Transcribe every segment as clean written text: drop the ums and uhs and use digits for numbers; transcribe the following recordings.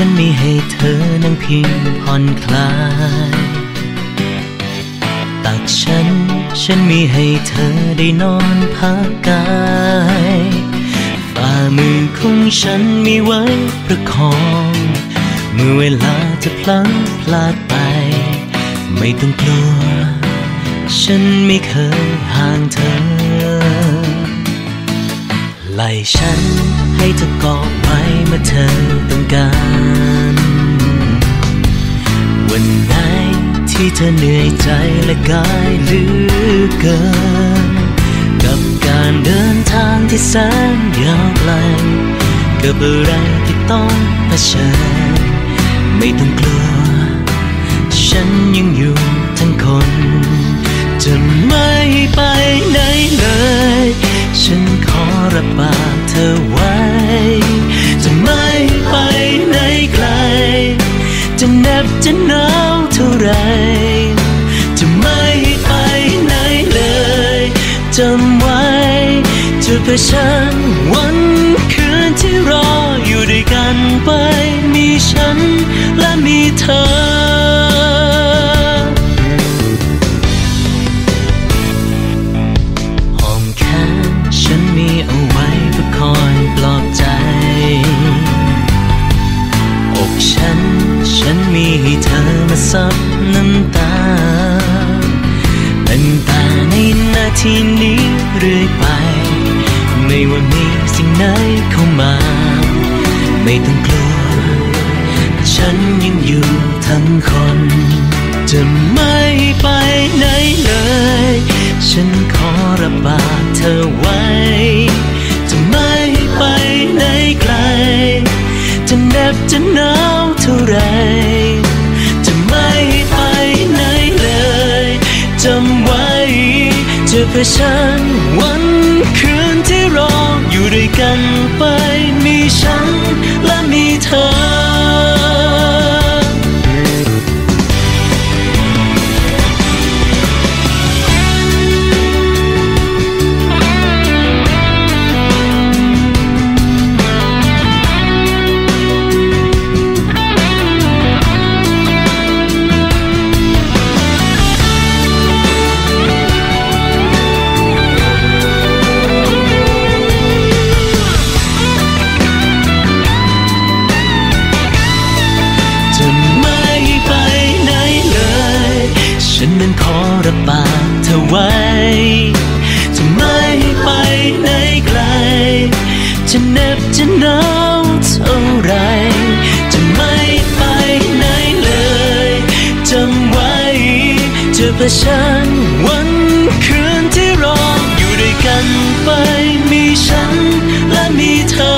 ฉันมีให้เธอนั่งพิงผ่อนคลายตักฉันมีให้เธอได้นอนพักกายฝ่ามือของฉันมีไว้ประคองเมื่อเวลาจะพลั้งพลาดไปไม่ต้องกลัวฉันไม่เคยห่างเธอไหล่ฉันให้เธอกอดไว้เมื่อเธอต้องการวันไหนที่เธอเหนื่อยใจและกายเหลือเกินกับการเดินทางที่แสนยาวไกลกับอะไรที่ต้องเผชิญไม่ต้องกลัวฉันยังอยู่ทั้งคนจะไม่ไปไหนเลยฉันขอรับปากเธอไว้จะไม่ไปไหนไกลจะเหน็บจะหนาวเท่าไรจะไม่ไปไหนเลยจำไว้จะเผชิญวันคืนที่รออยู่ด้วยกันไปมีฉันและมีเธอฉันมีเอาไว้เพื่อคอยปลอบใจอกฉันมีให้เธอมาซับน้ำตาตั้งแต่ในนาทีนี้เรื่อยไปไม่ว่ามีสิ่งไหนเข้ามาไม่ต้องกลัวฉันยังอยู่ทั้งคนจะไม่ไปไหนเลยฉันขอรับปากเธอไว้จะไม่ไปไหนไกลจะเหน็บจะหนาวเท่าไรจะไม่ไปไหนเลยจำไว้จะเผชิญวันคืนที่รออยู่ด้วยกันไปมีฉันและมีเธอฉันนั้นขอรับปากเธอไว้จะไม่ไปไหนไกลจะเหน็บจะหนาวเท่าไรจะไม่ไปไหนเลยจำไว้จะเผชิญวันคืนที่รออยู่ด้วยกันไปมีฉันและมีเธอ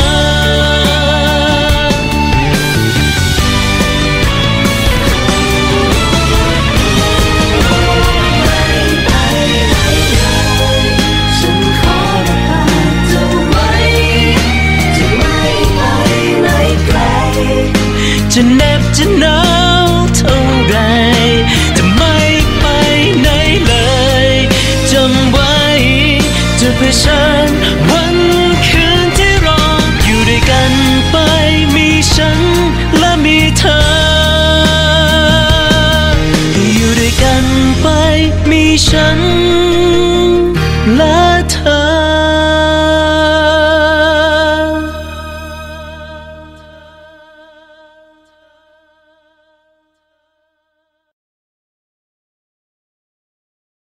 จะเหน็บจะหนาวเท่าไรจะไม่ไปไหนเลยจำไว้จะเผชิญวันคืนที่รออยู่ด้วยกันไปมีฉันและมีเธออยู่ด้วยกันไปมีฉันและ